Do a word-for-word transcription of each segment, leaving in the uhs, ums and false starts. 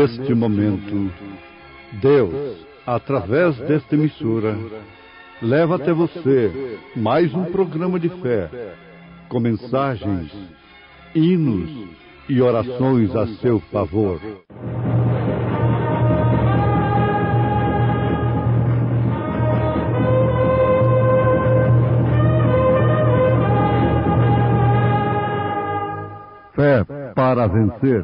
neste momento, Deus, através desta emissora, leva até você mais um programa de fé, com mensagens, hinos e orações a seu favor. Fé para vencer.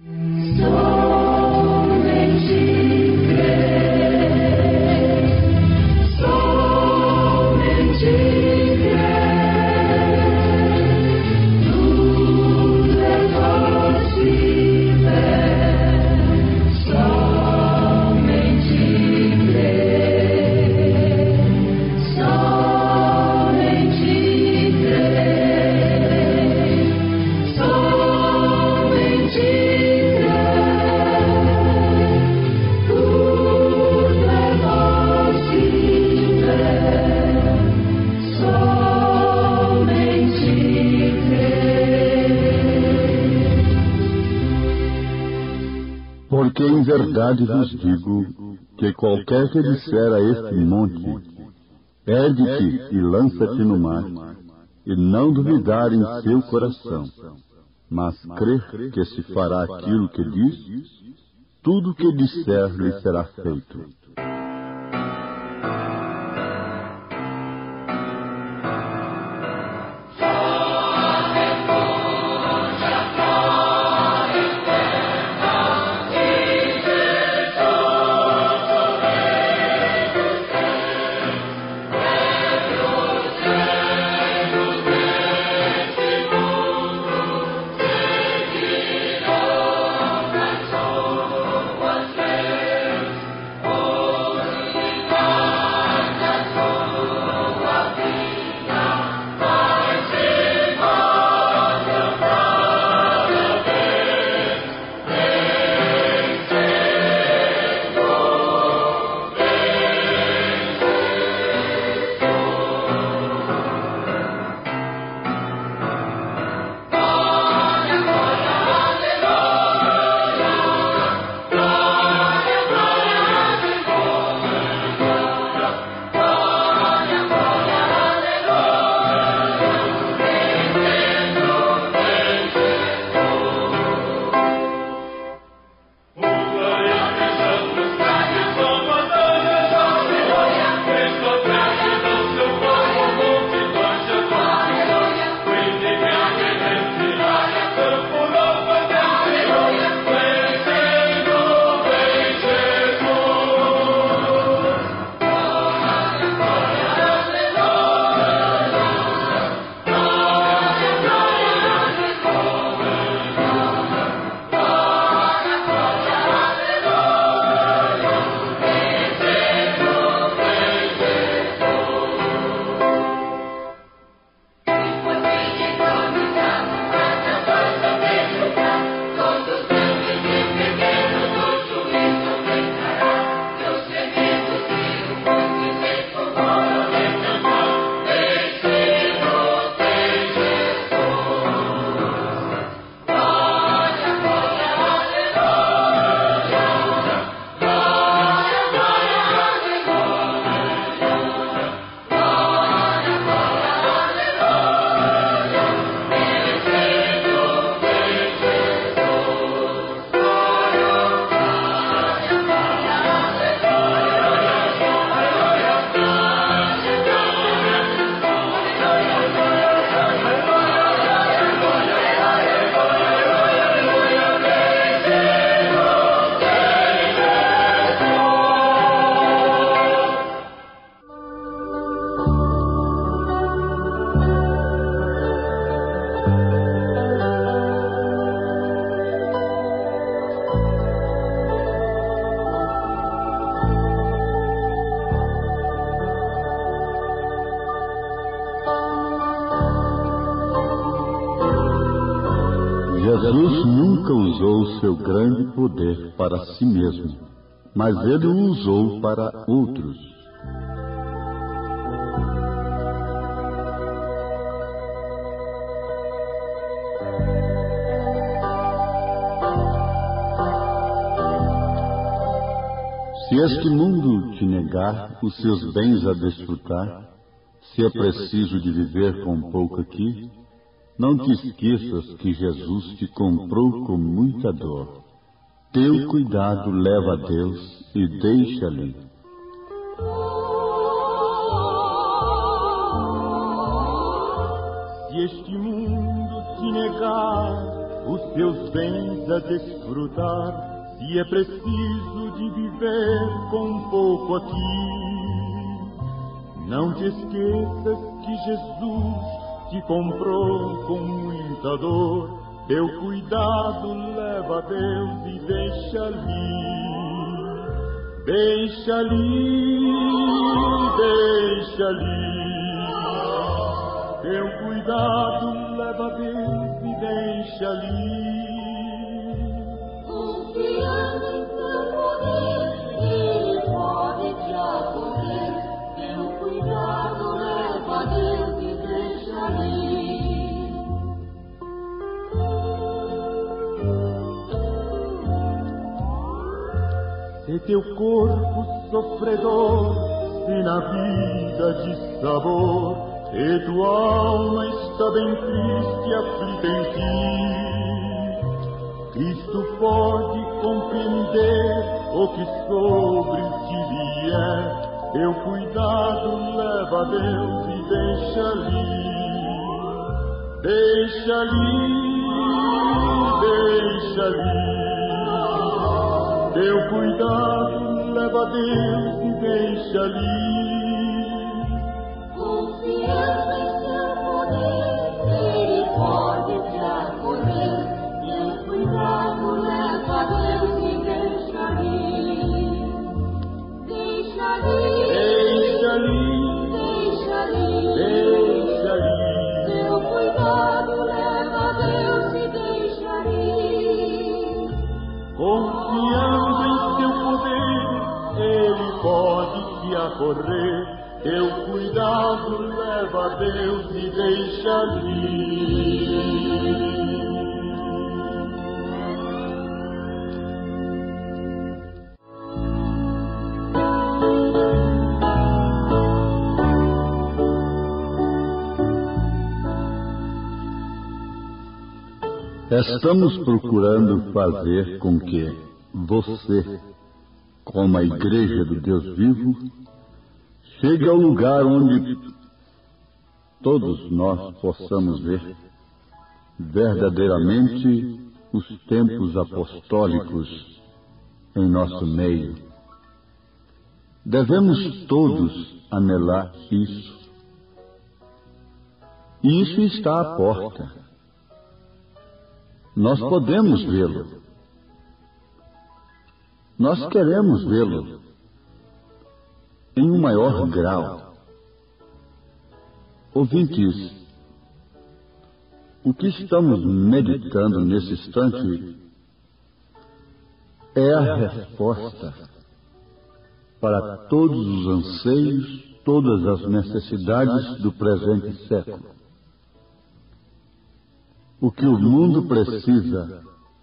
Porque em verdade vos digo que qualquer que disser a este monte, ergue-te e lança-te no mar, e não duvidar em seu coração, mas crer que se fará aquilo que diz, tudo o que disser lhe será feito. Jesus nunca usou seu grande poder para si mesmo, mas ele o usou para outros. este mundo te negar os seus bens a desfrutar, se é preciso de viver com pouco aqui, não te esqueças que Jesus te comprou com muita dor. Teu cuidado leva a Deus e deixa-lhe. Se este mundo te negar os teus bens a desfrutar, se é preciso de viver com pouco aqui, não te esqueças que Jesus te comprou com muita dor. Teu cuidado leva a Deus e deixa ali, deixa ali, deixa ali. Teu cuidado leva a Deus e deixa ali. Confiando em seu poder, Ele pode te acolher. Teu cuidado leva a Deus e deixa ali. Se teu corpo sofredor, se na vida de sabor, e tua alma está bem triste, aflita em ti, Cristo pode compreender o que sobre ti vier. Teu cuidado leva a Deus e deixa ali, deixa ali, deixa ali. Teu cuidado leva a Deus e deixa ali. Confiando em seu poder, Ele pode te acolher. Teu cuidado leva a Deus e deixa ali. Deixa ali, Deixa ali, deixa ali, deixa ali. teu cuidado leva a Deus e deixa ali. Confiando em seu poder, Ele pode te acorrer. Teu cuidado leva a Deus e deixa ali. Estamos procurando fazer com que você, como a Igreja do Deus vivo, chegue ao lugar onde todos nós possamos ver verdadeiramente os tempos apostólicos em nosso meio. Devemos todos anelar isso. E isso está à porta. Nós podemos vê-lo. Nós queremos vê-lo em um maior grau. Ouvintes, o que estamos meditando nesse instante é a resposta para todos os anseios, todas as necessidades do presente século. O que o mundo precisa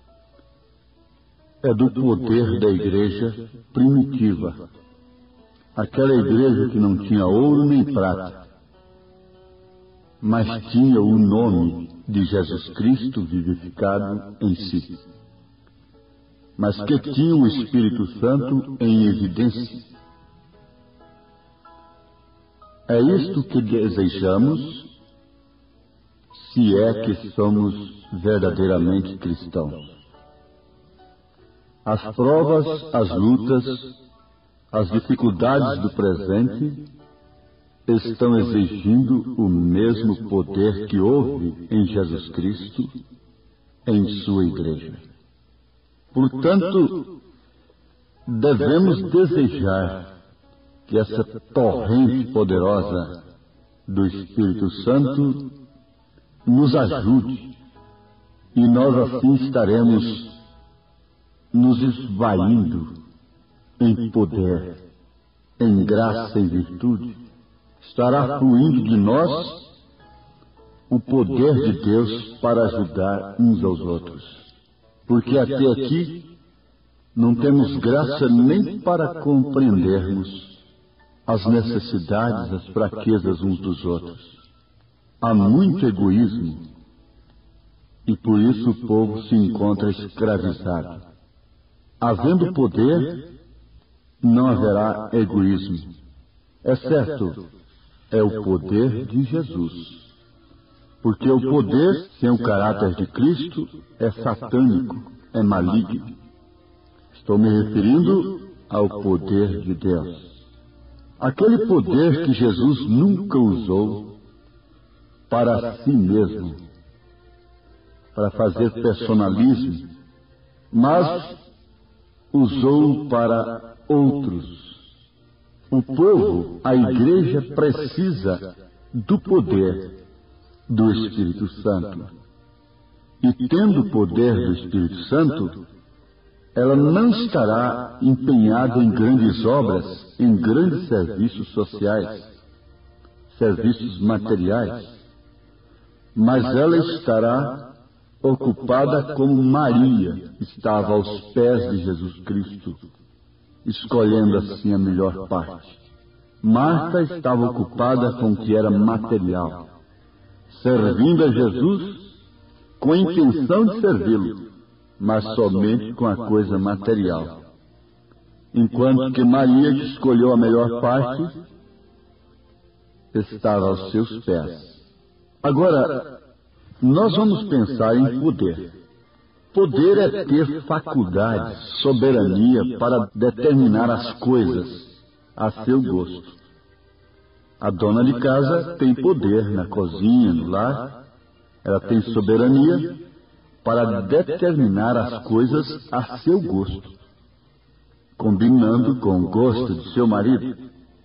é do poder da igreja primitiva, aquela igreja que não tinha ouro nem prata, mas tinha o nome de Jesus Cristo vivificado em si, mas que tinha o Espírito Santo em evidência. É isto que desejamos, se é que somos verdadeiramente cristãos. As provas, as lutas, as dificuldades do presente estão exigindo o mesmo poder que houve em Jesus Cristo, em sua igreja. Portanto, devemos desejar que essa torrente poderosa do Espírito Santo nos ajude, e nós assim estaremos nos esvaindo em poder, em graça e virtude. Estará fluindo de nós o poder de Deus para ajudar uns aos outros. Porque até aqui Não temos graça nem para compreendermos as necessidades, as fraquezas uns dos outros. Há muito egoísmo e por isso o povo se encontra escravizado. Havendo poder, não haverá egoísmo. É certo, é o poder de Jesus. Porque o poder, sem o caráter de Cristo, é satânico, é maligno. Estou me referindo ao poder de Deus. Aquele poder que Jesus nunca usou para si mesmo, para fazer personalismo, mas usou para outros. O povo, a igreja, precisa do poder do Espírito Santo. E tendo o poder do Espírito Santo, ela não estará empenhada em grandes obras, em grandes serviços sociais, serviços materiais, mas ela estará ocupada como Maria estava aos pés de Jesus Cristo, escolhendo assim a melhor parte. Marta estava ocupada com o que era material, servindo a Jesus com a intenção de servi-lo, mas somente com a coisa material. Enquanto que Maria, que escolheu a melhor parte, estava aos seus pés. Agora, nós vamos pensar em poder. Poder é ter faculdade, soberania para determinar as coisas a seu gosto. A dona de casa tem poder na cozinha, no lar. Ela tem soberania para determinar as coisas a seu gosto, combinando com o gosto de seu marido.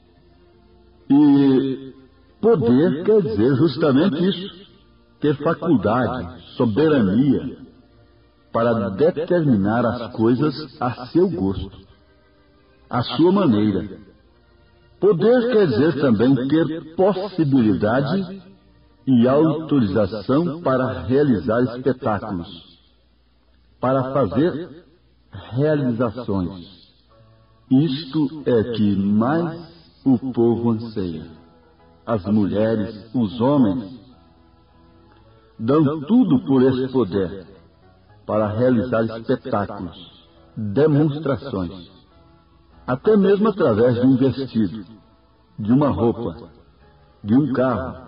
E poder quer dizer justamente isso, ter faculdade, soberania, para determinar as coisas a seu gosto, à sua maneira. Poder quer dizer também ter possibilidade e autorização para realizar espetáculos, para fazer realizações. Isto é que mais o povo anseia. As mulheres, os homens, dão tudo por esse poder para realizar espetáculos, demonstrações, até mesmo através de um vestido, de uma roupa, de um carro.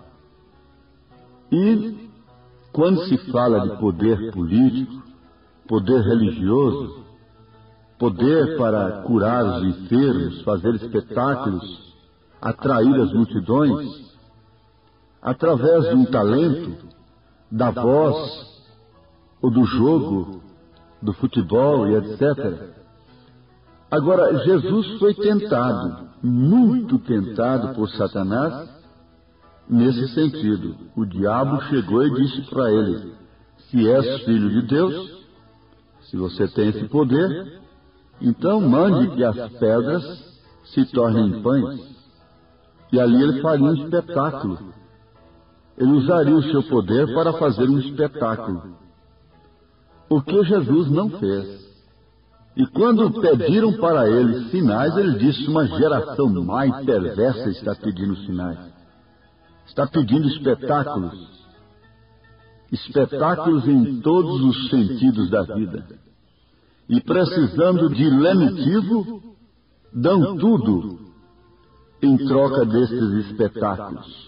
E, quando se fala de poder político, poder religioso, poder para curar os enfermos, fazer espetáculos, atrair as multidões, através de um talento, da voz, ou do jogo, do futebol e etcétera. Agora, Jesus foi tentado, muito tentado por Satanás, nesse sentido. O diabo chegou e disse para ele: se és filho de Deus, se você tem esse poder, então mande que as pedras se tornem pães. E ali ele faria um espetáculo. Ele usaria o seu poder para fazer um espetáculo. O que Jesus não fez. E quando pediram para ele sinais, ele disse: uma geração mais perversa está pedindo sinais. Está pedindo espetáculos. Espetáculos em todos os sentidos da vida. E precisando de lenitivo, dão tudo em troca destes espetáculos.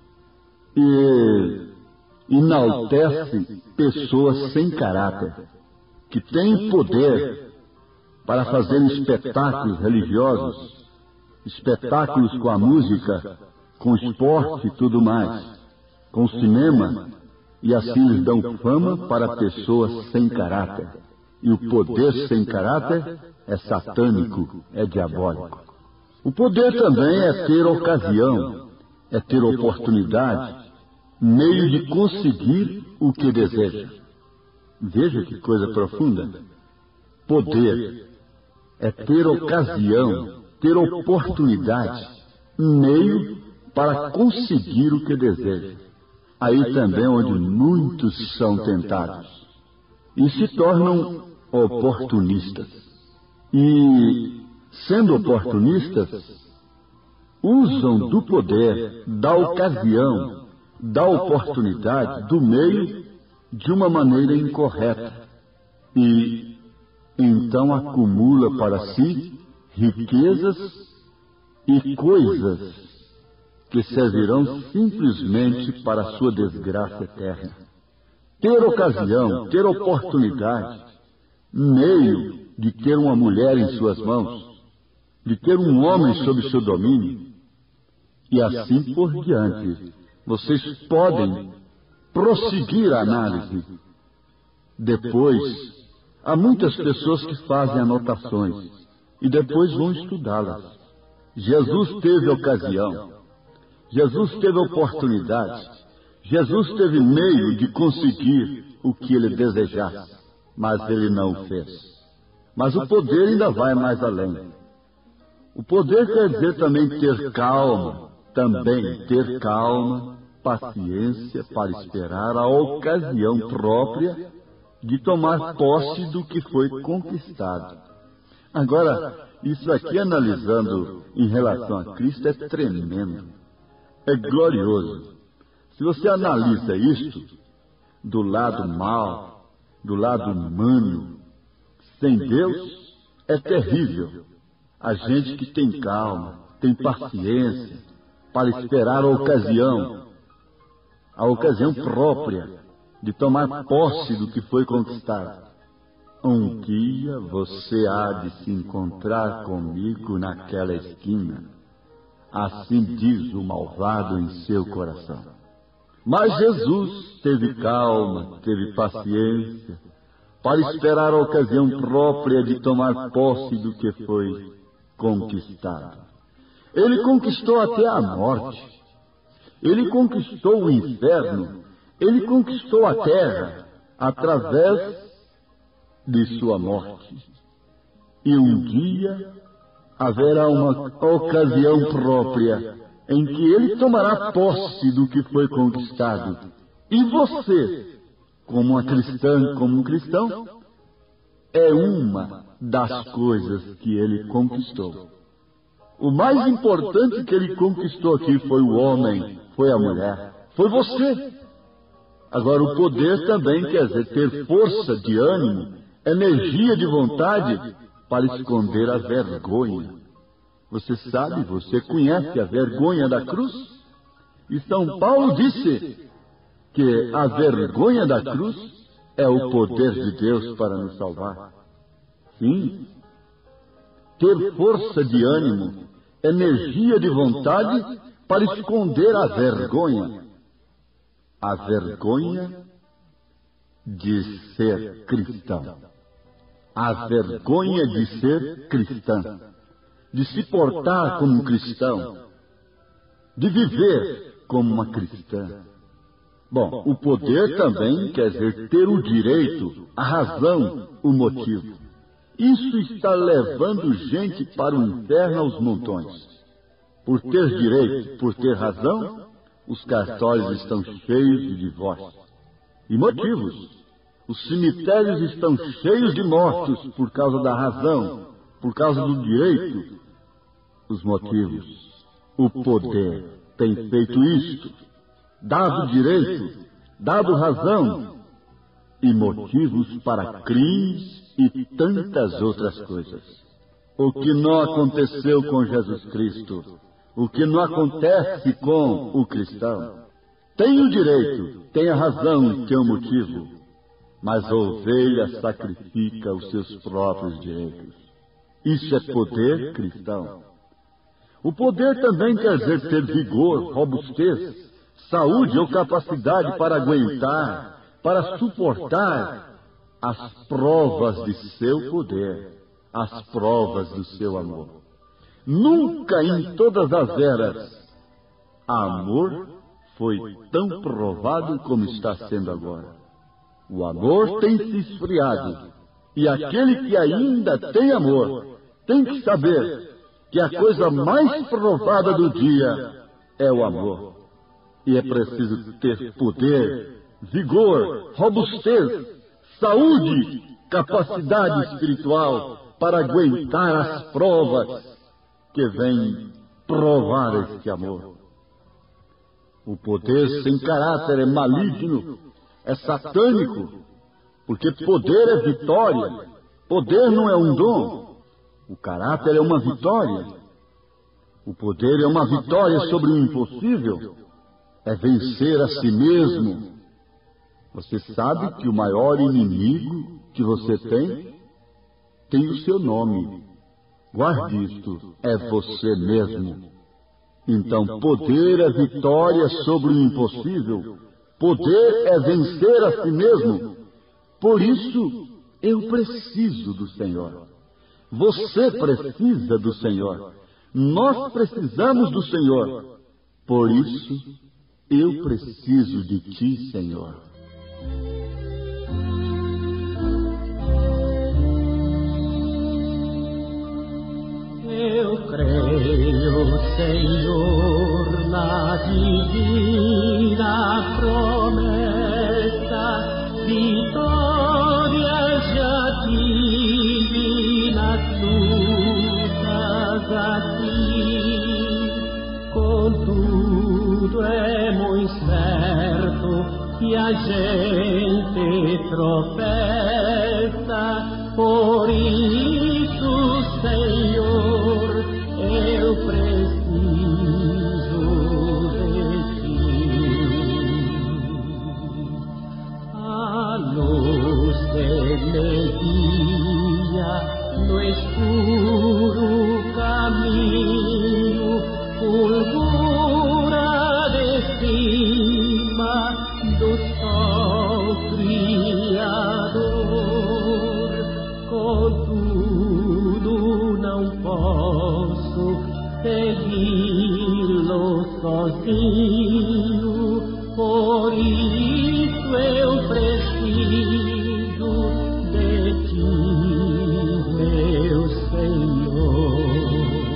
E enaltece pessoas sem caráter, que têm poder para fazer espetáculos religiosos, espetáculos com a música, com o esporte e tudo mais, com o cinema, e assim lhes dão fama para pessoas sem caráter. E o poder sem caráter é satânico, é diabólico. O poder também é ter ocasião, é ter oportunidade, meio de conseguir o que deseja. Veja que coisa profunda. Poder é ter ocasião, ter oportunidade, meio para conseguir o que deseja. Aí também onde muitos são tentados e se tornam oportunistas. e, sendo oportunistas, usam do poder, da ocasião, da oportunidade, do meio, de uma maneira incorreta. E então acumula para si riquezas e coisas que servirão simplesmente para a sua desgraça eterna. Ter ocasião, ter oportunidade, meio de ter uma mulher em suas mãos, de ter um homem sob seu domínio, e assim por diante. Vocês podem prosseguir a análise. Depois, há muitas pessoas que fazem anotações e depois vão estudá-las. Jesus teve ocasião, Jesus teve oportunidade, Jesus teve meio de conseguir o que ele desejasse, mas ele não o fez. Mas o poder ainda vai mais além. O poder quer dizer também ter calma, também ter calma, paciência para esperar a ocasião própria de tomar posse do que foi conquistado. Agora, isso aqui analisando em relação a Cristo é tremendo, é glorioso. Se você analisa isto do lado mal, do lado humano, sem Deus, é terrível. A gente que tem calma, tem paciência para esperar a ocasião, a ocasião própria de tomar posse do que foi conquistado. Um dia você há de se encontrar comigo naquela esquina. Assim diz o malvado em seu coração. Mas Jesus teve calma, teve paciência, para esperar a ocasião própria de tomar posse do que foi conquistado. Ele conquistou até a morte. Ele conquistou o inferno. Ele conquistou a terra através de sua morte. E um dia haverá uma ocasião própria em que ele tomará posse do que foi conquistado. E você, como uma cristã, como um cristão, é uma das coisas que ele conquistou. O mais importante que ele conquistou aqui foi o homem, foi a mulher, foi você. Agora, o poder também quer dizer ter força de ânimo, energia de vontade para esconder a vergonha. Você sabe, você conhece a vergonha da cruz? E São Paulo disse que a vergonha da cruz é o poder de Deus para nos salvar. Sim, ter força de ânimo, energia de vontade para esconder a vergonha. A vergonha de ser cristão. A vergonha de ser cristã. De se portar como um cristão, de viver como uma cristã. Bom, o poder também quer dizer ter o direito, a razão, o motivo. Isso está levando gente para o inferno aos montões. Por ter direito, por ter razão, os cartórios estão cheios de divórcios. E motivos. Os cemitérios estão cheios de mortos por causa da razão, por causa do direito. Os motivos, o poder tem feito isto, dado direito, dado razão e motivos para crimes e tantas outras coisas. O que não aconteceu com Jesus Cristo, o que não acontece com o cristão, tem o direito, tem a razão e tem o motivo, mas a ovelha sacrifica os seus próprios direitos. Isso é poder cristão. O poder também quer dizer ter vigor, robustez, saúde ou capacidade para aguentar, para suportar as provas de seu poder, as provas do seu amor. Nunca em todas as eras, amor foi tão provado como está sendo agora. O amor tem se esfriado, e aquele que ainda tem amor tem que saber que a coisa mais provada do dia é o amor. E é preciso ter poder, vigor, robustez, saúde capacidade espiritual para aguentar as provas que vêm provar este amor. O poder sem caráter é maligno, é satânico, porque poder é vitória, poder não é um dom, o caráter é uma vitória. O poder é uma vitória sobre o impossível, é vencer a si mesmo. Você sabe que o maior inimigo que você tem, tem o seu nome. Guarde isto, é você mesmo. Então, poder é vitória sobre o impossível, poder é vencer a si mesmo. Por isso, eu preciso do Senhor. Você precisa do Senhor. Nós precisamos do Senhor. Por isso, eu preciso de ti, Senhor. Eu creio, Senhor, na divina promessa, vitória já tive nas lutas aqui. Contudo é muito certo que a gente tropeça, por isso, Senhor, eu preciso de ti. A luz que me guia no escuro caminho, fulgura de cima do sol criador. Contudo não posso segui-lo sozinho, por isso eu preciso de ti, meu Senhor.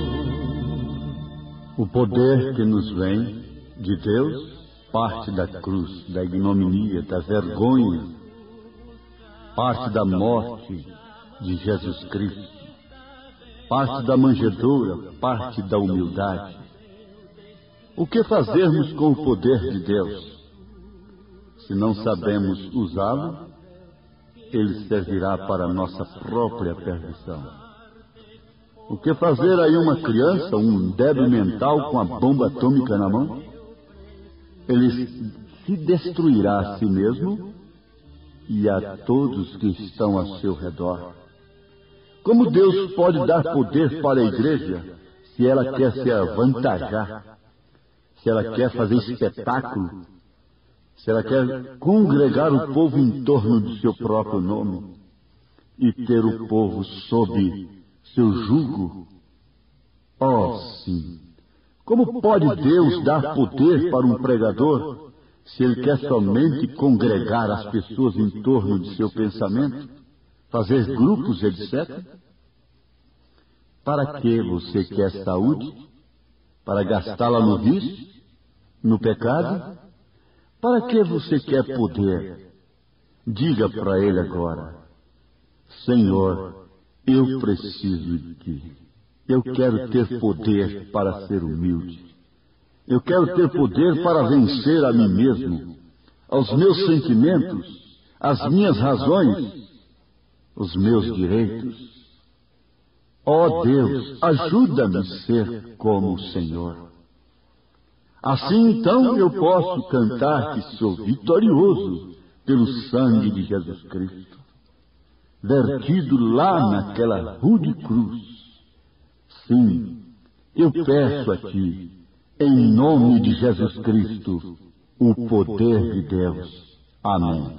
O poder que nos vem de Deus parte da cruz, da ignominia, da vergonha, parte da morte de Jesus Cristo, parte da manjedoura, parte da humildade. O que fazermos com o poder de Deus? Se não sabemos usá-lo, ele servirá para a nossa própria perdição. O que fazer aí uma criança, um débil mental com a bomba atômica na mão? Ele se destruirá a si mesmo e a todos que estão ao seu redor. Como Deus pode dar poder para a igreja se ela quer se avantajar, se ela quer fazer espetáculo, se ela quer congregar o povo em torno do seu próprio nome e ter o povo sob seu jugo? Oh, sim! Como pode Deus dar poder para um pregador se ele quer somente congregar as pessoas em torno de seu pensamento, fazer grupos, etcétera? Para que você quer saúde? Para gastá-la no vício? No pecado? Para que você quer poder? Diga para ele agora: Senhor, eu preciso de ti. Eu quero ter poder para ser humilde. Eu quero ter poder para vencer a mim mesmo, aos meus sentimentos, as minhas razões, os meus direitos. Ó Deus, ajuda-me a ser como o Senhor. Assim então eu posso cantar que sou vitorioso pelo sangue de Jesus Cristo, vertido lá naquela rude cruz. Sim, eu peço a Ti, em nome de Jesus Cristo, o poder de Deus. Amém.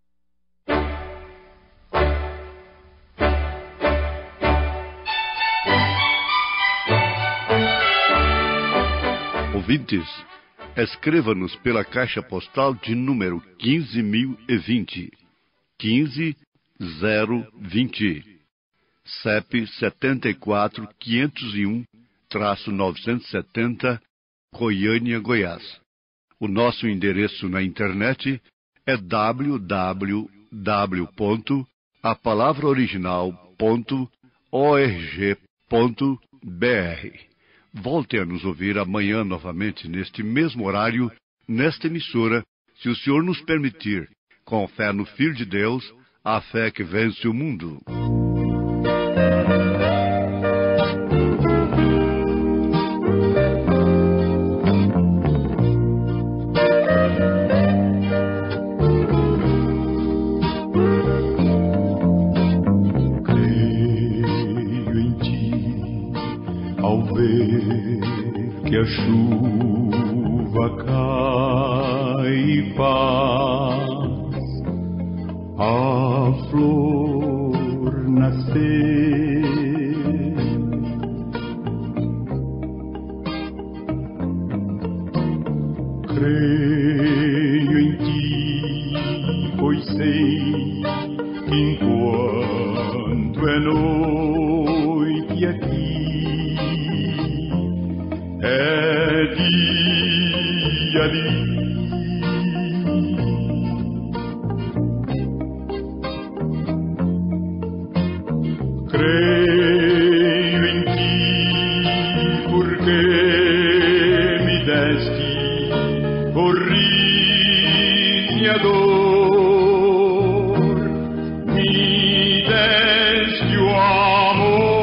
Ouvintes, escreva-nos pela caixa postal de número quinze mil e vinte, quinze zero vinte, C E P setenta e quatro quinhentos e um, novecentos e setenta, Goiânia, Goiás. O nosso endereço na internet é w w w ponto a palavra original ponto org ponto br. Volte a nos ouvir amanhã novamente, neste mesmo horário, nesta emissora, se o Senhor nos permitir, com fé no Filho de Deus, a fé que vence o mundo. Que a chuva cai e paz, a flor nascer. Creio em ti, pois sei que enquanto é noite aqui, é dia ali. Creio em ti, porque me deste o riso e a dor, me deste o amor.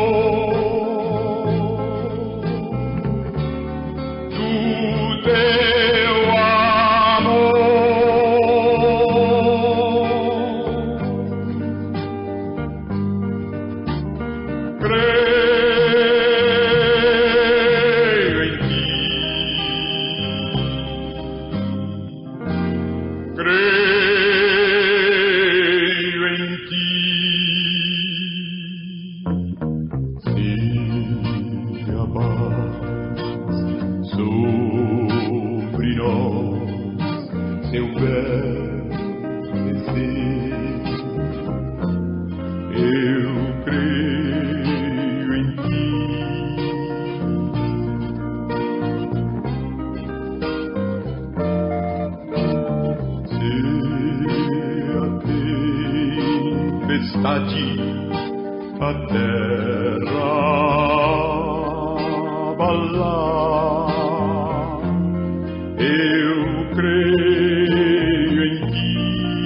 A terra abalar, eu creio em ti.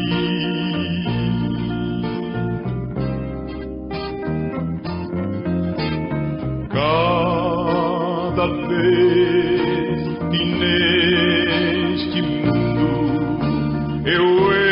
Cada vez que neste mundo eu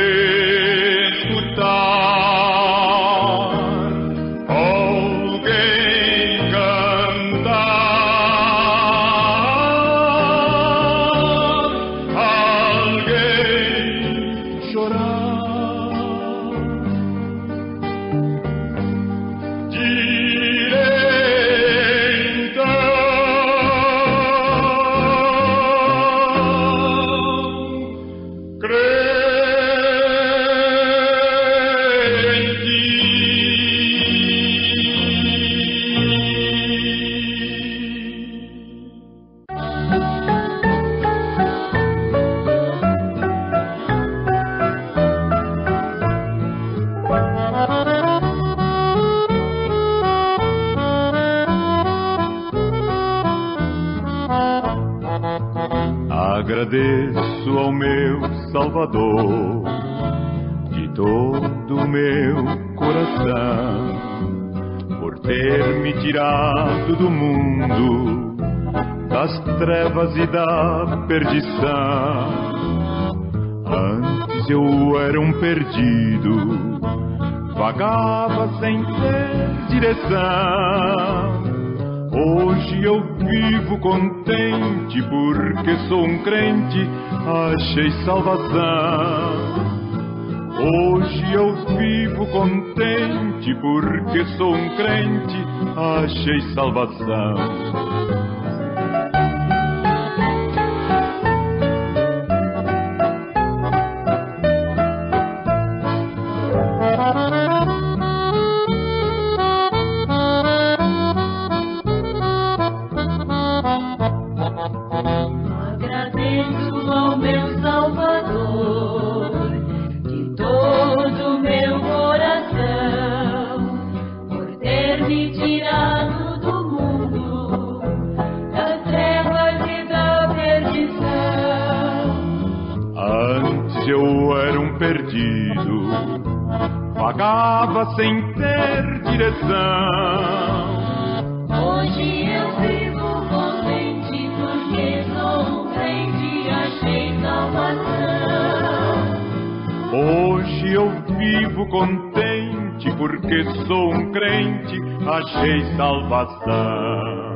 agradeço ao meu Salvador de todo o meu coração por ter me tirado do mundo das trevas e da perdição. Antes eu era um perdido, vagava sem ter direção. Hoje eu vivo contente porque sou um crente, achei salvação. Hoje eu vivo contente porque sou um crente, achei salvação. Salvador, de todo meu coração. eu era um perdido, vagava sem ter direção. Hoje eu vivo contente porque sou um crente, achei salvação. Hoje eu vivo contente porque sou um crente, achei salvação.